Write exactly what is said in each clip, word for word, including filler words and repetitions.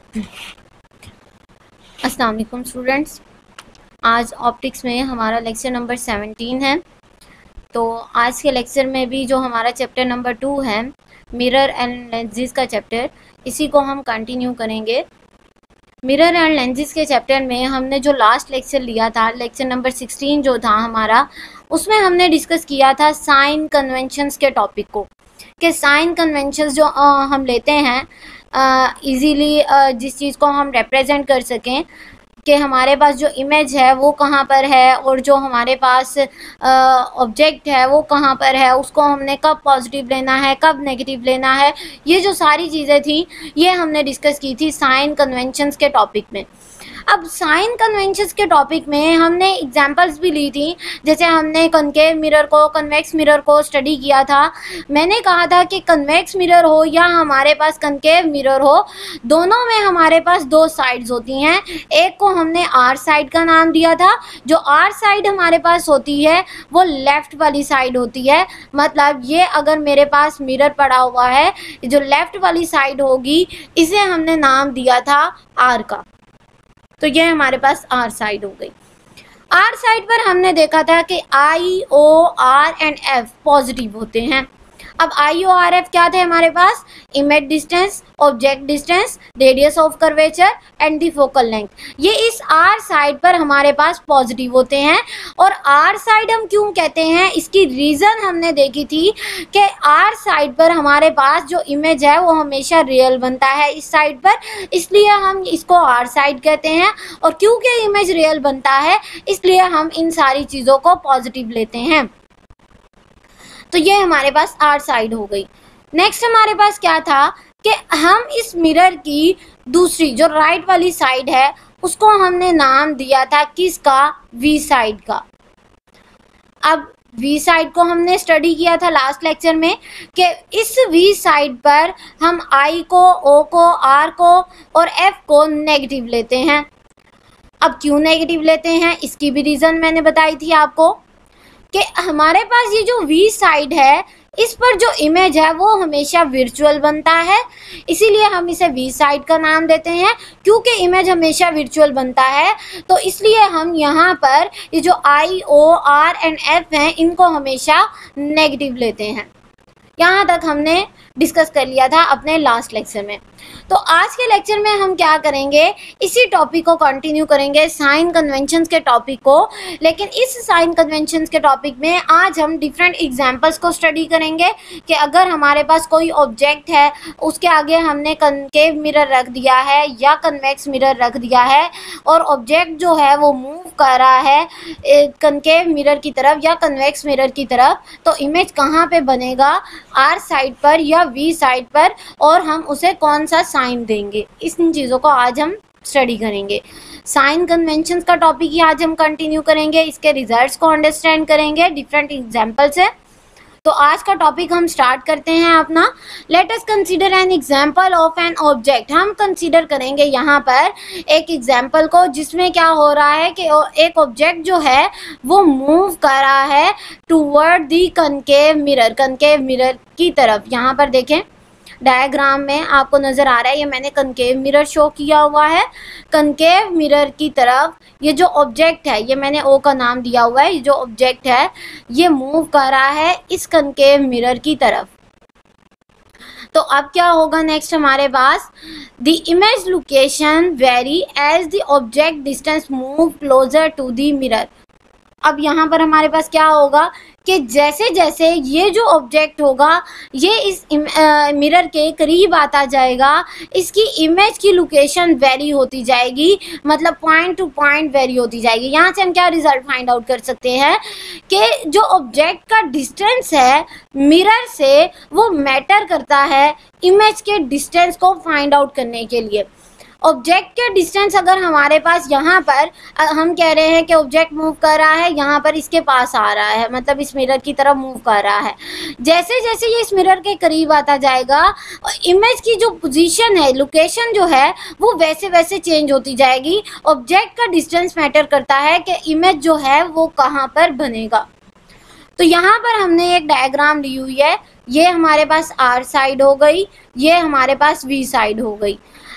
अस्सलाम वालेकुम स्टूडेंट्स, आज ऑप्टिक्स में हमारा लेक्चर नंबर सेवनटीन है। तो आज के लेक्चर में भी जो हमारा चैप्टर नंबर टू है, मिरर एंड लेंसेज का चैप्टर, इसी को हम कंटिन्यू करेंगे। मिरर एंड लेंसेज के चैप्टर में हमने जो लास्ट लेक्चर लिया था, लेक्चर नंबर सिक्सटीन जो था हमारा, उसमें हमने डिस्कस किया था साइन कन्वेंशंस के टॉपिक को, कि साइन कन्वेंशंस जो आ, हम लेते हैं इजीली जिस चीज़ को हम रिप्रेजेंट कर सकें कि हमारे पास जो इमेज है वो कहाँ पर है और जो हमारे पास ऑब्जेक्ट है वो कहाँ पर है, उसको हमने कब पॉजिटिव लेना है, कब नेगेटिव लेना है, ये जो सारी चीज़ें थी ये हमने डिस्कस की थी साइन कन्वेंशंस के टॉपिक में। अब साइन कन्वेंशंस के टॉपिक में हमने एग्जांपल्स भी ली थी, जैसे हमने कनकेव मिरर को, कन्वेक्स मिरर को स्टडी किया था। मैंने कहा था कि कन्वेक्स मिरर हो या हमारे पास कनकेव मिरर हो, दोनों में हमारे पास दो साइड्स होती हैं। एक को हमने आर साइड का नाम दिया था। जो आर साइड हमारे पास होती है वो लेफ़्ट वाली साइड होती है। मतलब ये अगर मेरे पास मिरर पड़ा हुआ है, जो लेफ़्ट वाली साइड होगी, इसे हमने नाम दिया था आर का। तो ये हमारे पास आर साइड हो गई। आर साइड पर हमने देखा था कि I, O, R and F positive होते हैं। अब आई, ओ, आर, एफ क्या थे हमारे पास? Image distance, object distance, radius of curvature and the focal length. ये इस आर साइड पर हमारे पास पॉजिटिव होते हैं। और आर साइड हम क्यों कहते हैं, इसकी रीज़न हमने देखी थी कि आर साइड पर हमारे पास जो इमेज है वो हमेशा रियल बनता है इस साइड पर, इसलिए हम इसको आर साइड कहते हैं। और क्योंकि इमेज रियल बनता है इसलिए हम इन सारी चीज़ों को पॉजिटिव लेते हैं। तो ये हमारे पास आर साइड हो गई। नेक्स्ट हमारे पास क्या था कि हम इस मिरर की दूसरी जो राइट वाली साइड है उसको हमने नाम दिया था किसका? वी साइड का। अब वी साइड को हमने स्टडी किया था लास्ट लेक्चर में कि इस वी साइड पर हम आई को, ओ को, आर को और एफ को नेगेटिव लेते हैं। अब क्यों नेगेटिव लेते हैं इसकी भी रीज़न मैंने बताई थी आपको कि हमारे पास ये जो वी साइड है इस पर जो इमेज है वो हमेशा वर्चुअल बनता है, इसीलिए हम इसे वी साइड का नाम देते हैं। क्योंकि इमेज हमेशा वर्चुअल बनता है तो इसलिए हम यहाँ पर ये जो I, O, R and F हैं इनको हमेशा नेगेटिव लेते हैं। यहाँ तक हमने डिस्कस कर लिया था अपने लास्ट लेक्चर में। तो आज के लेक्चर में हम क्या करेंगे, इसी टॉपिक को कंटिन्यू करेंगे, साइन कन्वेंशंस के टॉपिक को। लेकिन इस साइन कन्वेंशंस के टॉपिक में आज हम डिफरेंट एग्जांपल्स को स्टडी करेंगे कि अगर हमारे पास कोई ऑब्जेक्ट है उसके आगे हमने कनकेव मिरर रख दिया है या कन्वेक्स मिरर रख दिया है और ऑब्जेक्ट जो है वो मूव कर रहा है कनकेव मिरर की तरफ या कन्वेक्स मिरर की तरफ, तो इमेज कहाँ पे बनेगा? आर साइड पर या वी साइड पर, और हम उसे कौन सा साइन देंगे, इन चीज़ों को आज हम स्टडी करेंगे। साइन कन्वेंशंस का टॉपिक ही आज हम कंटिन्यू करेंगे, इसके रिजल्ट्स को अंडरस्टैंड करेंगे, डिफरेंट एग्जांपल्स है। तो आज का टॉपिक हम स्टार्ट करते हैं अपना। Let us consider an example of an object. हम कंसीडर करेंगे यहाँ पर एक एग्जांपल को जिसमें क्या हो रहा है कि एक ऑब्जेक्ट जो है वो मूव कर रहा है toward the concave mirror, concave mirror की तरफ। यहाँ पर देखें डायग्राम में आपको नज़र आ रहा है, ये मैंने कनकेव मिरर शो किया हुआ है। कनकेव मिरर की तरफ ये जो ऑब्जेक्ट है, ये मैंने ओ का नाम दिया हुआ है, ये जो ऑब्जेक्ट है ये मूव कर रहा है इस कनकेव मिरर की तरफ। तो अब क्या होगा नेक्स्ट हमारे पास? The image location very as the object distance move closer to the mirror. अब यहाँ पर हमारे पास क्या होगा कि जैसे जैसे ये जो ऑब्जेक्ट होगा ये इस मिरर के करीब आता जाएगा, इसकी इमेज की लोकेशन वेरी होती जाएगी, मतलब पॉइंट टू पॉइंट वेरी होती जाएगी। यहाँ से हम क्या रिजल्ट फाइंड आउट कर सकते हैं कि जो ऑब्जेक्ट का डिस्टेंस है मिरर से वो मैटर करता है इमेज के डिस्टेंस को फाइंड आउट करने के लिए। ऑब्जेक्ट के डिस्टेंस अगर हमारे पास यहाँ पर हम कह रहे हैं कि ऑब्जेक्ट मूव कर रहा है, यहाँ पर इसके पास आ रहा है, मतलब इस मिरर की तरफ मूव कर रहा है, जैसे जैसे ये इस मिरर के करीब आता जाएगा इमेज की जो पोजीशन है, लोकेशन जो है वो वैसे वैसे चेंज होती जाएगी। ऑब्जेक्ट का डिस्टेंस मैटर करता है कि इमेज जो है वो कहाँ पर बनेगा। तो यहाँ पर हमने एक डायग्राम ली हुई है, ये हमारे पास आर साइड हो गई, ये हमारे पास वी साइड हो गई।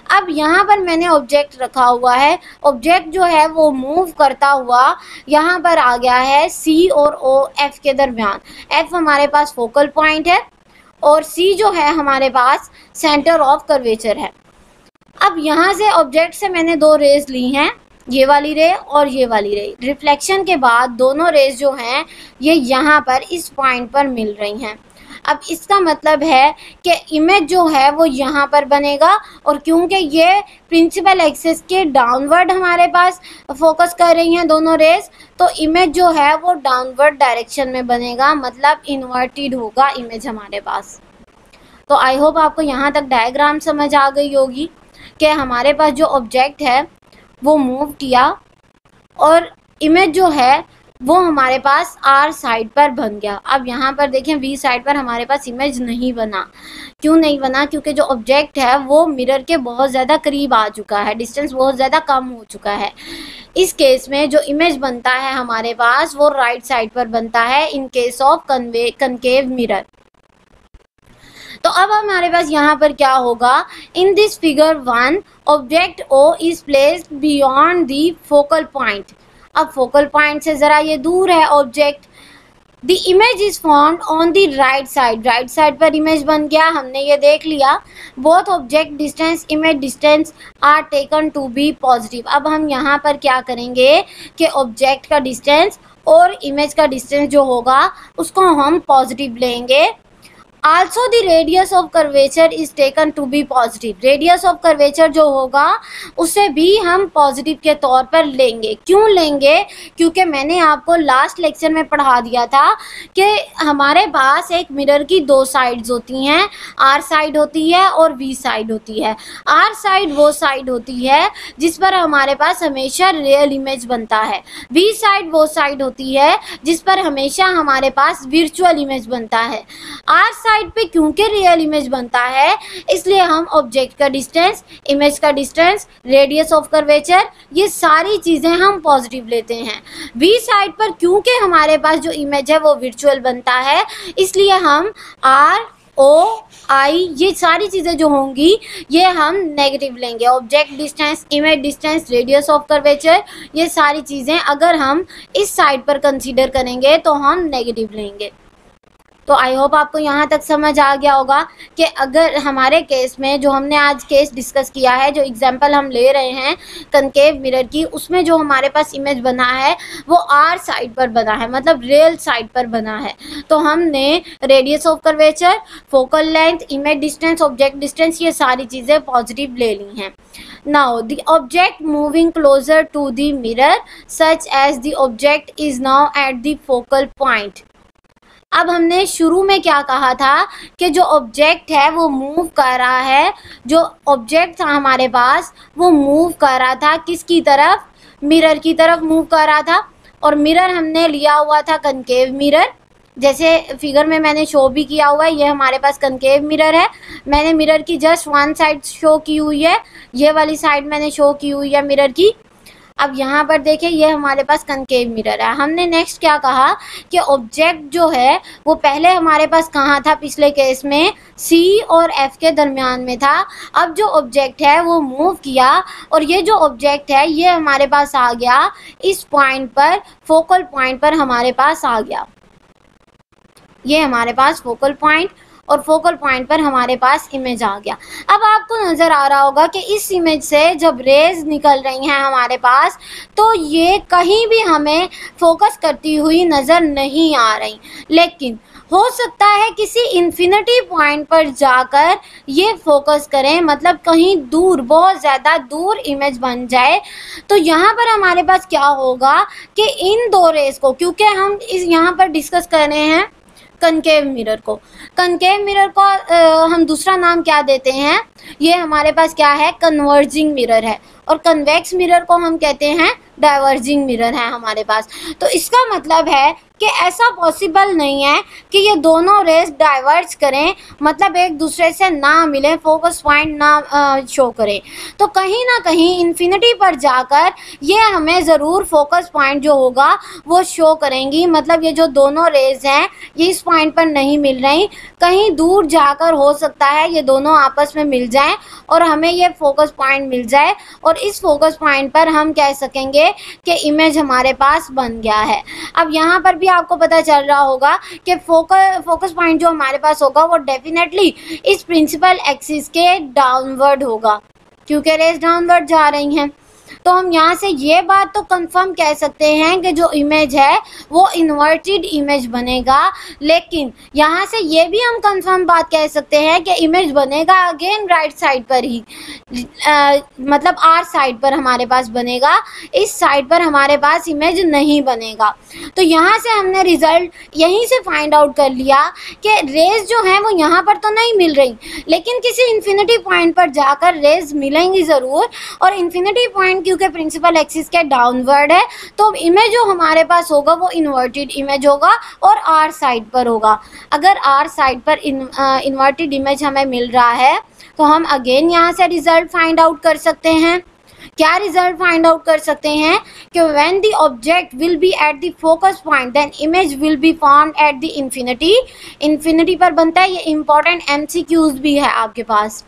अब यहाँ पर मैंने ऑब्जेक्ट रखा हुआ है, ऑब्जेक्ट जो है वो मूव करता हुआ यहाँ पर आ गया है सी और ओ एफ के दरमियान। एफ हमारे पास फोकल पॉइंट है और सी जो है हमारे पास सेंटर ऑफ कर्वेचर है। अब यहाँ से ऑब्जेक्ट से मैंने दो रेज ली हैं, ये वाली रे और ये वाली रे। रिफ्लेक्शन के बाद दोनों रेज जो हैं ये यहाँ पर इस पॉइंट पर मिल रही हैं। अब इसका मतलब है कि इमेज जो है वो यहाँ पर बनेगा, और क्योंकि ये प्रिंसिपल एक्सिस के डाउनवर्ड हमारे पास फोकस कर रही हैं दोनों रेज, तो इमेज जो है वो डाउनवर्ड डायरेक्शन में बनेगा, मतलब इन्वर्टेड होगा इमेज हमारे पास। तो आई होप आपको यहाँ तक डायग्राम समझ आ गई होगी कि हमारे पास जो ऑब्जेक्ट है वो मूव किया और इमेज जो है वो हमारे पास आर साइड पर बन गया। अब यहाँ पर देखें वी साइड पर हमारे पास इमेज नहीं बना। क्यों नहीं बना? क्योंकि जो ऑब्जेक्ट है वो मिरर के बहुत ज़्यादा करीब आ चुका है, डिस्टेंस बहुत ज़्यादा कम हो चुका है। इस केस में जो इमेज बनता है हमारे पास वो राइट साइड पर बनता है इन केस ऑफ कन्वे कनकेव मिरर। तो अब हमारे पास यहाँ पर क्या होगा, in this figure one object O is placed beyond the focal point. अब फोकल पॉइंट से ज़रा ये दूर है object. The image is found on the right side, right side पर इमेज बन गया, हमने ये देख लिया। Both object distance image distance are taken to be positive. अब हम यहाँ पर क्या करेंगे कि ऑब्जेक्ट का डिस्टेंस और इमेज का डिस्टेंस जो होगा उसको हम पॉजिटिव लेंगे। Also the radius of curvature is taken to be positive. Radius of curvature जो होगा उसे भी हम पॉजिटिव के तौर पर लेंगे। क्यों लेंगे? क्योंकि मैंने आपको लास्ट लेक्चर में पढ़ा दिया था कि हमारे पास एक मिरर की दो साइड्स होती हैं, आर साइड होती है और वी साइड होती है। आर साइड वो साइड होती है जिस पर हमारे पास हमेशा रियल इमेज बनता है, वी साइड वो साइड होती है जिस पर हमेशा हमारे पास वर्चुअल इमेज बनता है। आर साइड पे क्योंकि रियल इमेज बनता है इसलिए हम ऑब्जेक्ट का डिस्टेंस, इमेज का डिस्टेंस, रेडियस ऑफ कर्वेचर, ये सारी चीज़ें हम पॉजिटिव लेते हैं। वी साइड पर क्योंकि हमारे पास जो इमेज है वो वर्चुअल बनता है इसलिए हम आर ओ आई ये सारी चीज़ें जो होंगी ये हम नेगेटिव लेंगे। Object distance, image distance, radius of curvature, ये सारी चीज़ें अगर हम इस साइड पर कंसीडर करेंगे तो हम नेगेटिव लेंगे। तो आई होप आपको यहाँ तक समझ आ गया होगा कि अगर हमारे केस में जो हमने आज केस डिस्कस किया है, जो एग्जांपल हम ले रहे हैं कनकेव मिरर की, उसमें जो हमारे पास इमेज बना है वो आर साइड पर बना है, मतलब रियल साइड पर बना है। तो हमने radius of curvature, focal length, image distance, object distance, ये सारी चीज़ें पॉजिटिव ले ली हैं। Now the object moving closer to the mirror such as the object is now at the focal point. अब हमने शुरू में क्या कहा था कि जो ऑब्जेक्ट है वो मूव कर रहा है, जो ऑब्जेक्ट था हमारे पास वो मूव कर रहा था किसकी तरफ? मिरर की तरफ मूव कर रहा था। और मिरर हमने लिया हुआ था कनकेव मिरर, जैसे फिगर में मैंने शो भी किया हुआ है। ये हमारे पास कनकेव मिरर है, मैंने मिरर की जस्ट वन साइड शो की हुई है, ये वाली साइड मैंने शो की हुई है मिरर की। अब यहाँ पर देखें ये हमारे पास कनकेव मिरर है। हमने नेक्स्ट क्या कहा कि ऑब्जेक्ट जो है वो पहले हमारे पास कहाँ था? पिछले केस में सी और एफ के दरमियान में था। अब जो ऑब्जेक्ट है वो मूव किया और ये जो ऑब्जेक्ट है ये हमारे पास आ गया इस पॉइंट पर, फोकल पॉइंट पर हमारे पास आ गया। ये हमारे पास फोकल पॉइंट और फोकल पॉइंट पर हमारे पास इमेज आ गया। अब आपको नज़र आ रहा होगा कि इस इमेज से जब रेज निकल रही हैं हमारे पास तो ये कहीं भी हमें फोकस करती हुई नज़र नहीं आ रही, लेकिन हो सकता है किसी इन्फिनिटी पॉइंट पर जाकर ये फोकस करें, मतलब कहीं दूर, बहुत ज़्यादा दूर इमेज बन जाए। तो यहाँ पर हमारे पास क्या होगा कि इन दो रेज को, क्योंकि हम इस यहाँ पर डिस्कस कर रहे हैं कनकेव मिरर को, कनकेव मिरर को आ, हम दूसरा नाम क्या देते हैं? ये हमारे पास क्या है? कन्वर्जिंग मिरर है। और कन्वेक्स मिरर को हम कहते हैं डाइवर्जिंग मिरर है हमारे पास। तो इसका मतलब है कि ऐसा पॉसिबल नहीं है कि ये दोनों रेस डाइवर्ज करें, मतलब एक दूसरे से ना मिले, फोकस पॉइंट ना शो करें। तो कहीं ना कहीं इन्फिनिटी पर जाकर ये हमें ज़रूर फोकस पॉइंट जो होगा वो शो करेंगी। मतलब ये जो दोनों रेज हैं ये इस पॉइंट पर नहीं मिल रही, कहीं दूर जाकर हो सकता है ये दोनों आपस में मिल जाएं और हमें ये फोकस पॉइंट मिल जाए, और इस फोकस पॉइंट पर हम कह सकेंगे कि इमेज हमारे पास बन गया है। अब यहाँ पर भी आपको पता चल रहा होगा कि फोकस फोकस पॉइंट जो हमारे पास होगा वो डेफिनेटली इस प्रिंसिपल एक्सिस के डाउनवर्ड होगा, क्योंकि रेज डाउनवर्ड जा रही हैं। तो हम यहाँ से ये बात तो कंफर्म कह सकते हैं कि जो इमेज है वो इन्वर्टेड इमेज बनेगा, लेकिन यहाँ से ये भी हम कंफर्म बात कह सकते हैं कि इमेज बनेगा अगेन राइट साइड पर ही, आ, मतलब आर साइड पर हमारे पास बनेगा, इस साइड पर हमारे पास इमेज नहीं बनेगा। तो यहाँ से हमने रिजल्ट यहीं से फाइंड आउट कर लिया कि रेज जो हैं वो यहाँ पर तो नहीं मिल रही, लेकिन किसी इन्फिनिटी पॉइंट पर जाकर रेज मिलेंगी ज़रूर, और इन्फिनिटी पॉइंट क्योंकि प्रिंसिपल एक्सिस के डाउनवर्ड है तो इमेज जो हमारे पास होगा वो इन्वर्टेड इमेज होगा और आर साइड पर होगा। अगर आर साइड पर इन्वर्टेड इमेज हमें मिल रहा है तो हम अगेन यहाँ से रिजल्ट फाइंड आउट कर सकते हैं। क्या रिजल्ट फाइंड आउट कर सकते हैं कि when the object will be at the focus point then image will be found at the infinity. Infinity पर बनता है, ये इंपॉर्टेंट एमसीक्यूज भी है आपके पास।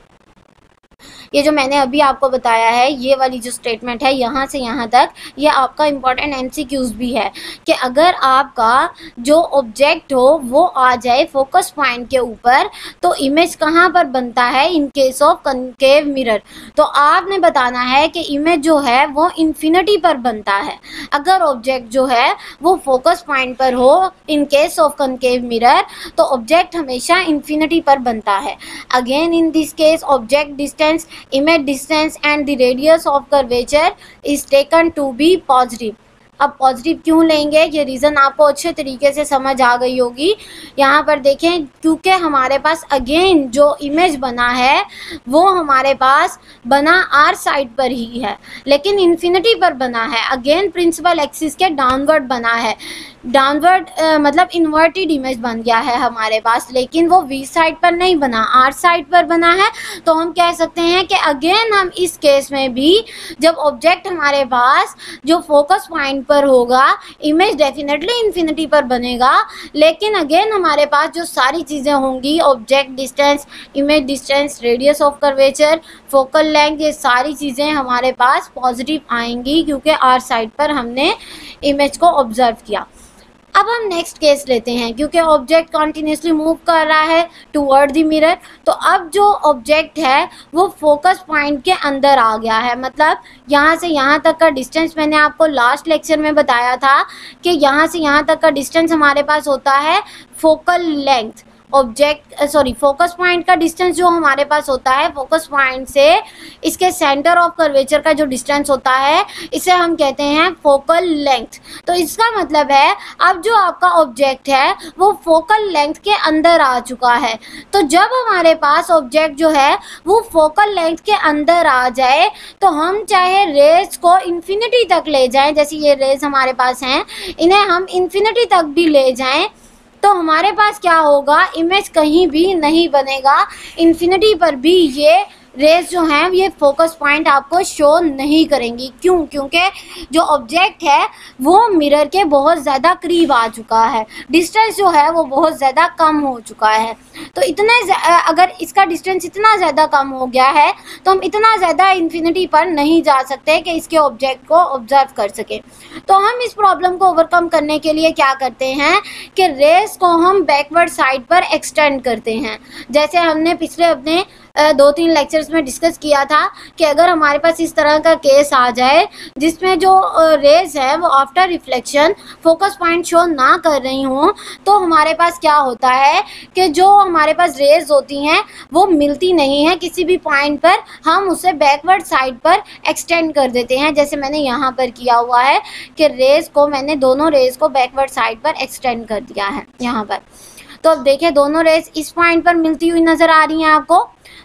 ये जो मैंने अभी आपको बताया है, ये वाली जो स्टेटमेंट है यहाँ से यहाँ तक, ये आपका इम्पॉर्टेंट एमसीक्यूज भी है कि अगर आपका जो ऑब्जेक्ट हो वो आ जाए फोकस पॉइंट के ऊपर तो इमेज कहाँ पर बनता है, in case of concave mirror. तो आपने बताना है कि इमेज जो है वो इन्फिनिटी पर बनता है अगर ऑब्जेक्ट जो है वो फोकस पॉइंट पर हो। In case of concave mirror तो ऑब्जेक्ट हमेशा इन्फिनिटी पर बनता है। Again in this case object distance, image distance and the radius of curvature is taken to be positive। अब पॉजिटिव क्यों लेंगे, ये रीज़न आपको अच्छे तरीके से समझ आ गई होगी। यहाँ पर देखें, क्योंकि हमारे पास अगेन जो इमेज बना है वो हमारे पास बना आर साइड पर ही है, लेकिन इन्फिनिटी पर बना है, अगेन प्रिंसिपल एक्सिस के डाउनवर्ड बना है। डाउनवर्ड मतलब इन्वर्टेड इमेज बन गया है हमारे पास, लेकिन वो वी साइड पर नहीं बना, आर साइड पर बना है। तो हम कह सकते हैं कि अगेन हम इस केस में भी जब ऑब्जेक्ट हमारे पास जो फोकस पॉइंट पर होगा इमेज डेफिनेटली इन्फिनिटी पर बनेगा, लेकिन अगेन हमारे पास जो सारी चीज़ें होंगी, object distance, image distance, radius of curvature, focal length, ये सारी चीज़ें हमारे पास पॉजिटिव आएंगी क्योंकि आर साइड पर हमने इमेज को ऑब्जर्व किया। अब हम नेक्स्ट केस लेते हैं, क्योंकि ऑब्जेक्ट कॉन्टिन्यूसली मूव कर रहा है टूवर्ड द मिरर। तो अब जो ऑब्जेक्ट है वो फोकस पॉइंट के अंदर आ गया है, मतलब यहाँ से यहाँ तक का डिस्टेंस मैंने आपको लास्ट लेक्चर में बताया था कि यहाँ से यहाँ तक का डिस्टेंस हमारे पास होता है focal length. Object sorry focus point का डिस्टेंस जो हमारे पास होता है फोकस पॉइंट से इसके सेंटर ऑफ कर्वेचर का जो डिस्टेंस होता है इसे हम कहते हैं फोकल लेंथ। तो इसका मतलब है अब जो आपका ऑब्जेक्ट है वो फोकल लेंथ के अंदर आ चुका है। तो जब हमारे पास ऑब्जेक्ट जो है वो फोकल लेंथ के अंदर आ जाए तो हम चाहे रेज को इन्फिनिटी तक ले जाएं, जैसे ये रेज हमारे पास हैं, इन्हें हम इन्फिनिटी तक भी ले जाएं तो हमारे पास क्या होगा, इमेज कहीं भी नहीं बनेगा। इन्फिनिटी पर भी ये रेज जो हैं ये फोकस पॉइंट आपको शो नहीं करेंगी। क्यों? क्योंकि जो ऑब्जेक्ट है वो मिरर के बहुत ज़्यादा करीब आ चुका है, डिस्टेंस जो है वो बहुत ज़्यादा कम हो चुका है। तो इतने अगर इसका डिस्टेंस इतना ज़्यादा कम हो गया है तो हम इतना ज़्यादा इन्फिनिटी पर नहीं जा सकते कि इसके ऑब्जेक्ट को ऑब्जर्व कर सकें। तो हम इस प्रॉब्लम को ओवरकम करने के लिए क्या करते हैं कि रेज को हम बैकवर्ड साइड पर एक्सटेंड करते हैं। जैसे हमने पिछले अपने दो तीन लेक्चर्स में डिस्कस किया था कि अगर हमारे पास इस तरह का केस आ जाए जिसमें जो रेज है वो after reflection focus point show ना कर रही हों, तो हमारे पास क्या होता है कि जो हमारे पास रेज होती हैं वो मिलती नहीं है किसी भी पॉइंट पर, हम उसे बैकवर्ड साइड पर एक्सटेंड कर देते हैं। जैसे मैंने यहाँ पर किया हुआ है कि रेज को मैंने दोनों रेज को बैकवर्ड साइड पर एक्सटेंड कर दिया है यहाँ पर। तो अब देखें दोनों रेज इस पॉइंट पर मिलती हुई नज़र आ रही हैं आपको।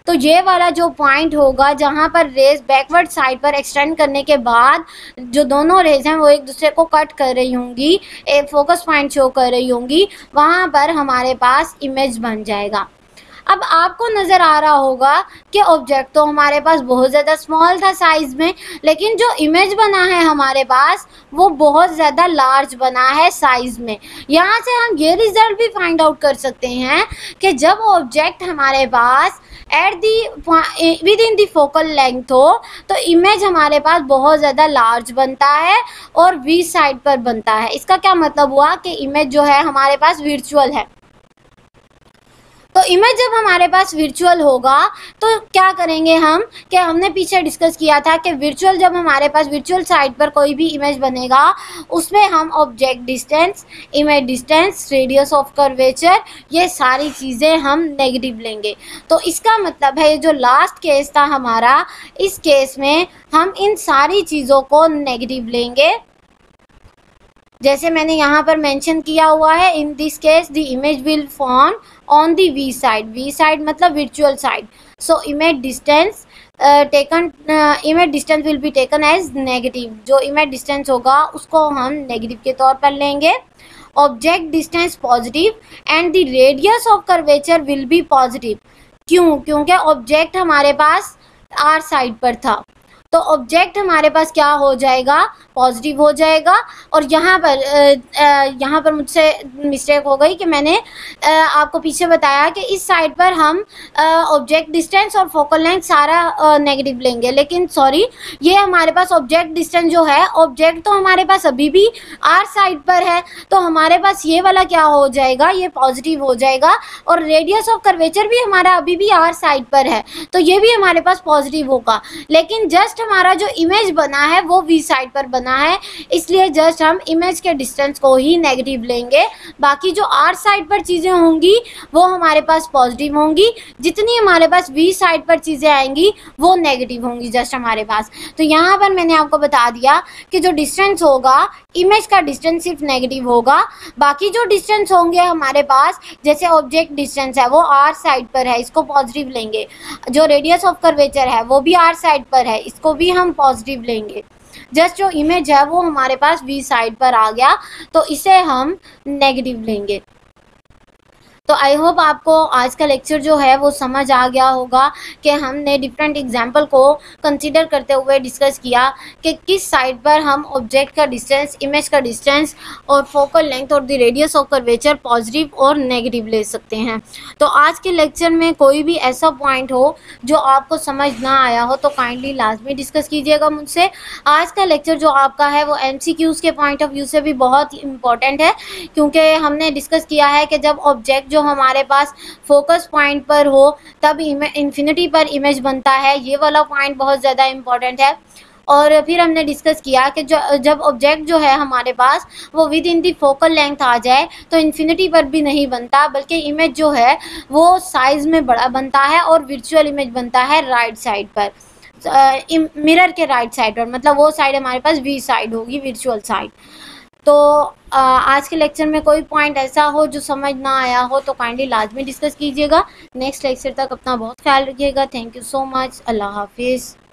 तो ये वाला जो पॉइंट होगा जहाँ पर रेज बैकवर्ड साइड पर एक्सटेंड करने के बाद जो दोनों रेज हैं वो एक दूसरे को कट कर रही होंगी, एक फोकस पॉइंट शो कर रही होंगी, वहाँ पर हमारे पास इमेज बन जाएगा। अब आपको नज़र आ रहा होगा कि ऑब्जेक्ट तो हमारे पास बहुत ज़्यादा स्मॉल था साइज़ में, लेकिन जो इमेज बना है हमारे पास वो बहुत ज़्यादा लार्ज बना है साइज़ में। यहाँ से हम ये रिज़ल्ट भी फाइंड आउट कर सकते हैं कि जब ऑब्जेक्ट हमारे पास at the within the focal length हो तो इमेज हमारे पास बहुत ज़्यादा लार्ज बनता है और वी साइड पर बनता है। इसका क्या मतलब हुआ कि इमेज जो है हमारे पास वर्चुअल है। तो इमेज जब हमारे पास वर्चुअल होगा तो क्या करेंगे हम कि हमने पीछे डिस्कस किया था कि वर्चुअल जब हमारे पास वर्चुअल साइड पर कोई भी इमेज बनेगा उसमें हम object distance, image distance, radius of curvature, ये सारी चीज़ें हम नेगेटिव लेंगे। तो इसका मतलब है ये जो लास्ट केस था हमारा, इस केस में हम इन सारी चीज़ों को नेगेटिव लेंगे। जैसे मैंने यहाँ पर मेंशन किया हुआ है, in this case the image will form on the V side. V side मतलब virtual side. So image distance taken image distance will be taken as negative. जो इमेज डिस्टेंस होगा उसको हम नेगेटिव के तौर पर लेंगे। Object distance positive and the radius of curvature will be positive. क्यों? क्योंकि ऑब्जेक्ट हमारे पास आर साइड पर था, तो ऑब्जेक्ट हमारे पास क्या हो जाएगा? पॉजिटिव हो जाएगा। और यहाँ पर यहाँ पर मुझसे मिस्टेक हो गई कि मैंने आपको पीछे बताया कि इस साइड पर हम ऑब्जेक्ट डिस्टेंस और फोकल लेंथ सारा नेगेटिव लेंगे, लेकिन सॉरी, ये हमारे पास ऑब्जेक्ट डिस्टेंस जो है, ऑब्जेक्ट तो हमारे पास अभी भी आर साइड पर है, तो हमारे पास ये वाला क्या हो जाएगा? ये पॉजिटिव हो जाएगा। और रेडियस ऑफ कर्वेचर भी हमारा अभी भी आर साइड पर है, तो ये भी हमारे पास पॉजिटिव होगा। लेकिन जस्ट हमारा जो इमेज बना है वो वी साइड पर बना है, इसलिए जस्ट हम इमेज के डिस्टेंस को ही नेगेटिव लेंगे। बाकी जो आर साइड पर चीज़ें होंगी वो हमारे पास पॉजिटिव होंगी, जितनी हमारे पास वी साइड पर चीज़ें आएंगी वो नेगेटिव होंगी जस्ट हमारे पास। तो यहाँ पर मैंने आपको बता दिया कि जो डिस्टेंस होगा, इमेज का डिस्टेंस सिर्फ नेगेटिव होगा। बाकी जो डिस्टेंस होंगे हमारे पास, जैसे ऑब्जेक्ट डिस्टेंस है वो आर साइड पर है, इसको पॉजिटिव लेंगे। जो रेडियस ऑफ कर्वेचर है वो भी आर साइड पर है, इसको भी हम पॉजिटिव लेंगे। जस्ट जो इमेज है वो हमारे पास वी साइड पर आ गया, तो इसे हम नेगेटिव लेंगे। तो आई होप आपको आज का लेक्चर जो है वो समझ आ गया होगा कि हमने डिफरेंट एग्जाम्पल को कंसीडर करते हुए डिस्कस किया कि किस साइड पर हम ऑब्जेक्ट का डिस्टेंस, इमेज का डिस्टेंस और फोकल लेंथ और the radius of curvature positive और नेगेटिव ले सकते हैं। तो आज के लेक्चर में कोई भी ऐसा पॉइंट हो जो आपको समझ ना आया हो तो काइंडली लाजमी डिस्कस कीजिएगा मुझसे। आज का लेक्चर जो आपका है वो एम सी क्यूज़ के पॉइंट ऑफ व्यू से भी बहुत इंपॉर्टेंट है, क्योंकि हमने डिस्कस किया है कि जब ऑब्जेक्ट जो हमारे पास फोकस पॉइंट पर हो तब इन्फिनिटी पर इमेज बनता है। ये वाला पॉइंट बहुत ज़्यादा इम्पॉर्टेंट है। और फिर हमने डिस्कस किया कि जो जब ऑब्जेक्ट जो है हमारे पास वो within the focal length आ जाए तो इन्फिनिटी पर भी नहीं बनता, बल्कि इमेज जो है वो साइज़ में बड़ा बनता है और वर्चुअल इमेज बनता है राइट साइड पर, मिरर के राइट साइड पर, मतलब वो साइड हमारे पास वी साइड होगी, वर्चुअल साइड। तो आ, आज के लेक्चर में कोई पॉइंट ऐसा हो जो समझ ना आया हो तो काइंडली लाजमी डिस्कस कीजिएगा। नेक्स्ट लेक्चर तक अपना बहुत ख्याल रखिएगा। Thank you so much. अल्लाह हाफिज़।